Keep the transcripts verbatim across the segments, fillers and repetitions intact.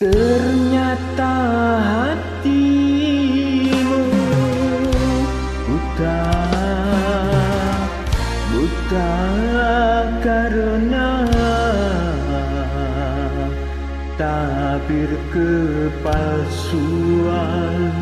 Ternyata hatimu buta, buta karena tabir kepalsuan.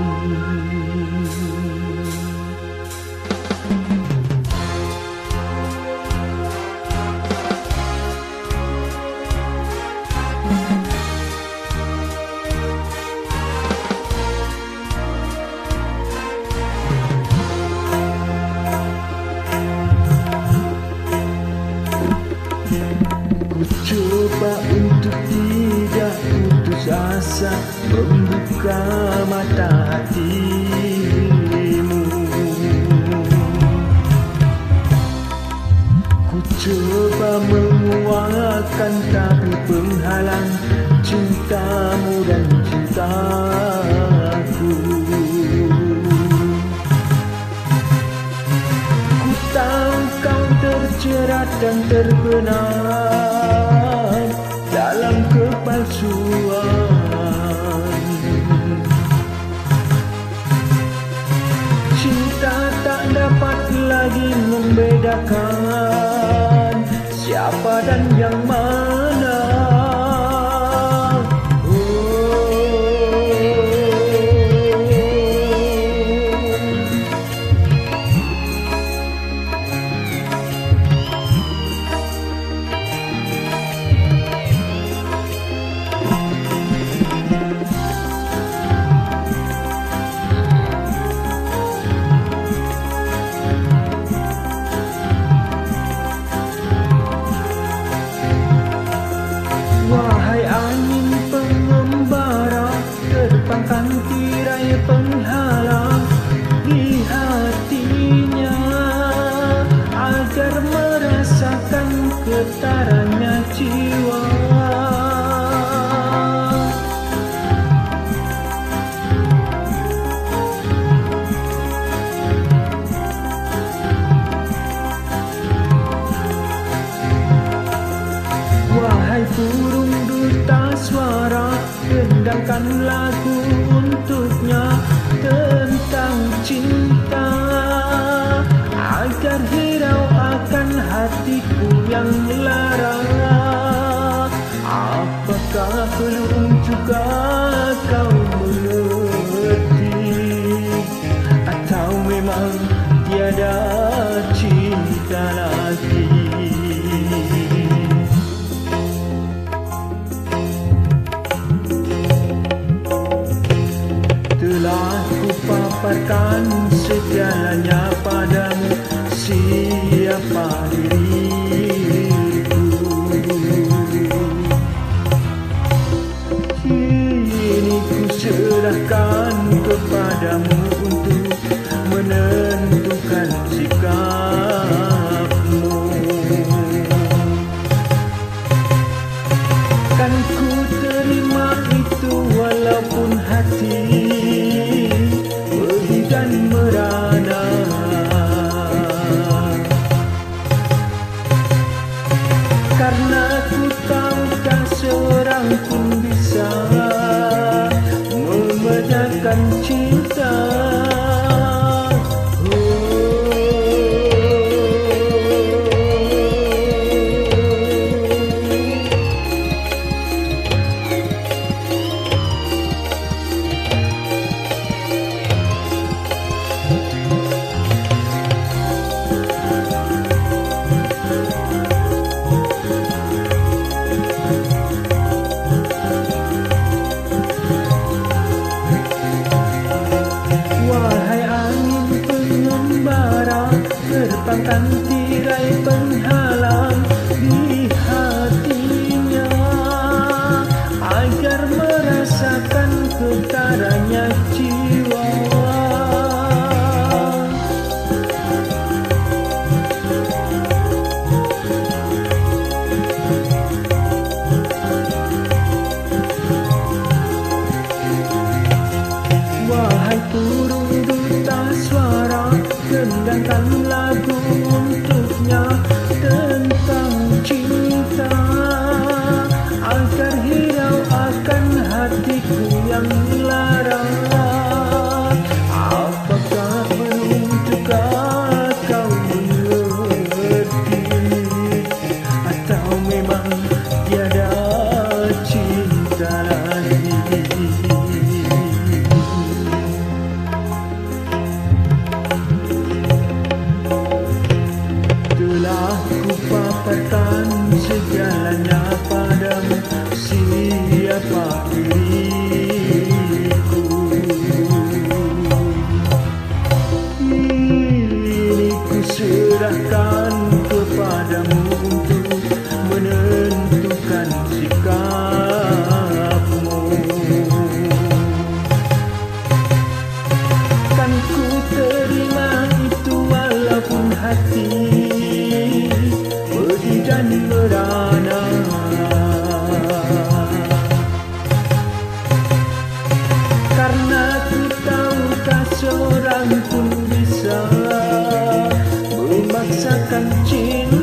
Coba untuk tidak putus asa, membuka mata hatimu. Ku coba menguatkan tapi penghalang cintamu dan cintaku. Ku tahu kau terjerat dan terbenam dalam kepalsuan. Cinta tak dapat lagi membedakan siapa dan yang mana. Wahai angin pengembara, terbangkan tirai penghalang di hatinya, agar merasakan getarannya jiwa. Wahai burung duta suara, dendangkan lagu untuknya tentang cinta, agar hirau akan hatiku yang lara. Apakah belum juga kau mengerti, atau memang tiada cinta lagi? Telah kupaparkan segalanya padamu, siapa diriku. Kini ku serahkan kepadamu untuk menentukan sikapmu. Kan ku terima itu walaupun hati pedih dan merana. Karena ku tahu tak seorang pun bisa membedakan cinta. Wahai angin pengembara, terbangkan tirai penghalang di hatinya, agar merasakan getarannya jiwa. Wahai burung duta suara, dendangkan lagu untuknya tentang cinta, agar hirau akan hati menyapa diriku. Ini ku serahkan kepadamu untuk menentukan sikapmu. Kan ku terima itu walaupun hati pedih dan merana. Karena ku tahu tak seorang pun bisa memaksakan cinta